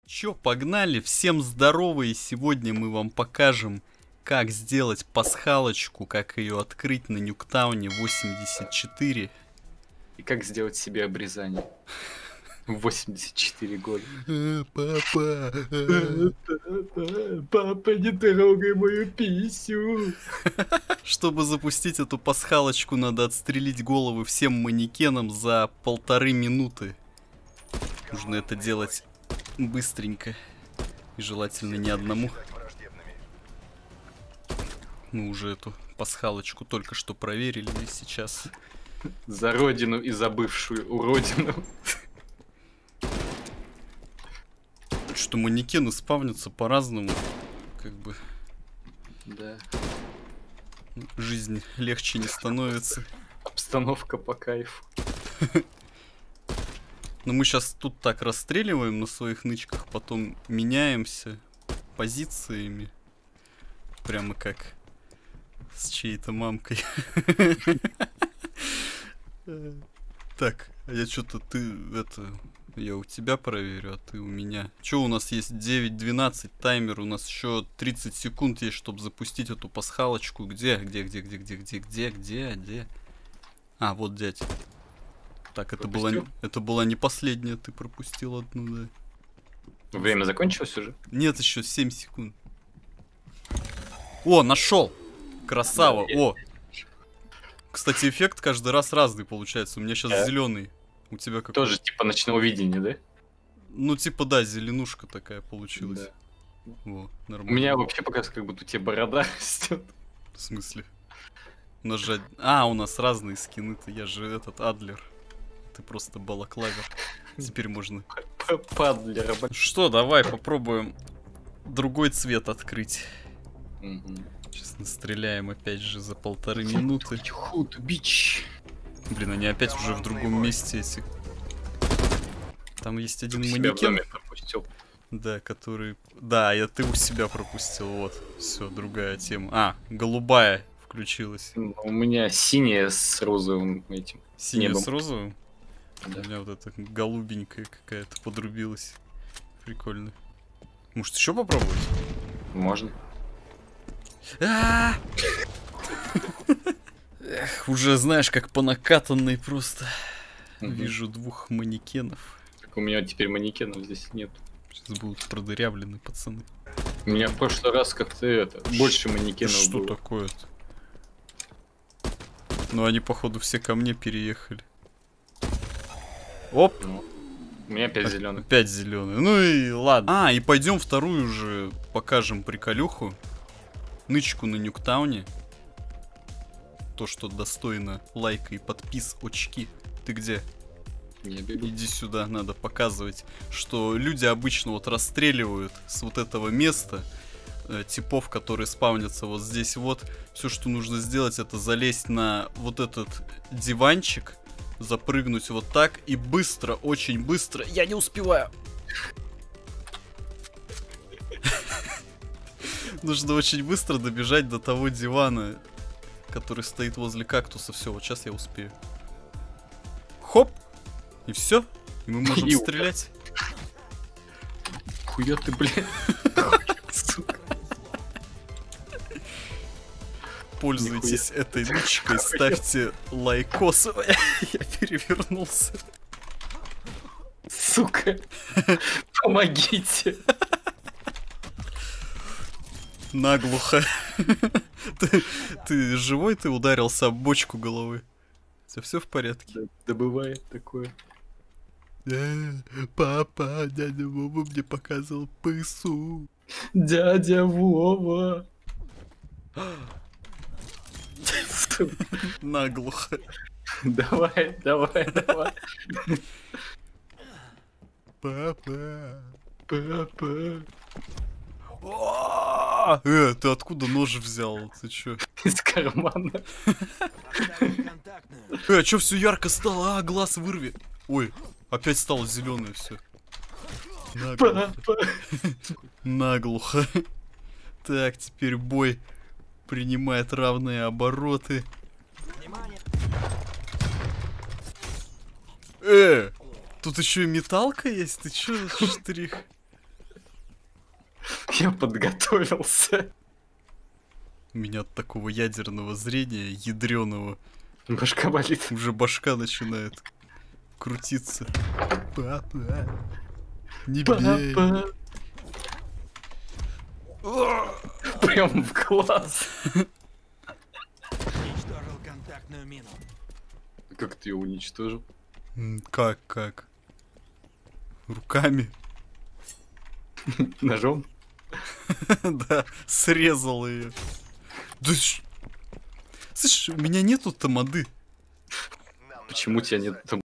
Чё, погнали, всем здорово, и сегодня мы вам покажем, как сделать пасхалочку, как ее открыть на Нюктауне 84. И как сделать себе обрезание в 84 года. Папа, Папа, не трогай мою писю. Чтобы запустить эту пасхалочку, надо отстрелить головы всем манекенам за 1,5 минуты. Нужно это делать быстренько. И желательно не одному. Мы уже эту пасхалочку только что проверили, и сейчас... За родину и за бывшую уродину. Что манекены спавнятся по-разному. Как бы... Да. Жизнь легче не становится. Обстановка по кайфу. Но мы сейчас тут так расстреливаем на своих нычках, потом меняемся позициями. Прямо как с чьей-то мамкой. Так, я что-то я у тебя проверю, а ты у меня. Что у нас есть? 9:12 таймер, у нас еще 30 секунд есть, чтобы запустить эту пасхалочку. Где? А, вот дядь. Так, это была не последняя, ты пропустил одну, да. Время закончилось уже? Нет, еще 7 секунд. О, нашел! Красава! Да, О! Кстати, эффект каждый раз разный получается. У меня сейчас зеленый. У тебя какой? Тоже типа ночного видения, да? Ну, типа, да, зеленушка такая получилась. Да. Во, нормально. У меня вообще показывает, как будто у тебя борода растет. В смысле? Нажать. А, у нас разные скины-то. Я же этот Адлер. Ты просто балаклавер. Теперь можно. Падлер. Что, давай попробуем другой цвет открыть. Сейчас настреляем опять же за 1,5 минуты. Худ, бич. Блин, они опять уже в другом месте эти. Там есть один Ты манекен. себя в доме пропустил. Да, который... Да, ты у себя пропустил, вот. Все, другая тема. А, голубая включилась. У меня синяя с розовым этим. Синяя небом. с розовым? Да. У меня вот эта голубенькая какая-то подрубилась. Прикольно. Может, еще попробовать? Можно. Эх, уже знаешь, как по накатанной просто. Вижу двух манекенов. Так у меня теперь манекенов здесь нет. Сейчас будут продырявлены пацаны. У меня в прошлый раз как-то больше манекенов Что было. такое-то? Ну они походу все ко мне переехали. Оп! Ну, у меня опять зеленый. Опять зеленый. Ну и ладно. А, и пойдем вторую же покажем приколюху. Нычку на Нюктауне. То, что достойно лайка и подпис очки. Ты где? Я бегу. Иди сюда, надо показывать, что люди обычно вот расстреливают с вот этого места типов, которые спавнятся вот здесь вот. Все, что нужно сделать, это залезть на вот этот диванчик, запрыгнуть вот так и быстро, очень быстро. Я не успеваю. Нужно очень быстро добежать до того дивана, который стоит возле кактуса. Все, вот сейчас я успею. Хоп! И все. И мы можем стрелять. Хуя ты, блядь. Сука. Пользуйтесь этой нычкой, ставьте лайкосы. Я перевернулся. Сука. Помогите. Наглухо. Ты живой? Ты ударился об бочку головы. Все в порядке? Да бывает такое. Папа, дядя Вова мне показывал пысу. Дядя Вова. Наглухо. Давай. Папа. Папа. Ты откуда нож взял? Ты чё? Из кармана. А чё все ярко стало? А, глаз вырви. Ой, опять стало зеленое все. Наглухо. Так, теперь бой принимает равные обороты. Тут еще и металка есть? Ты чё, штрих? Я подготовился. У меня от такого ядерного зрения, ядреного, Башка болит. уже башка начинает крутиться. Папа, не бей. Папа. Прям в глаз. Уничтожил контактную мину. Как ты ее уничтожил? Как? Руками? Ножом? Да, срезал ее. Да слышь, у меня нету тамады. Почему у тебя нет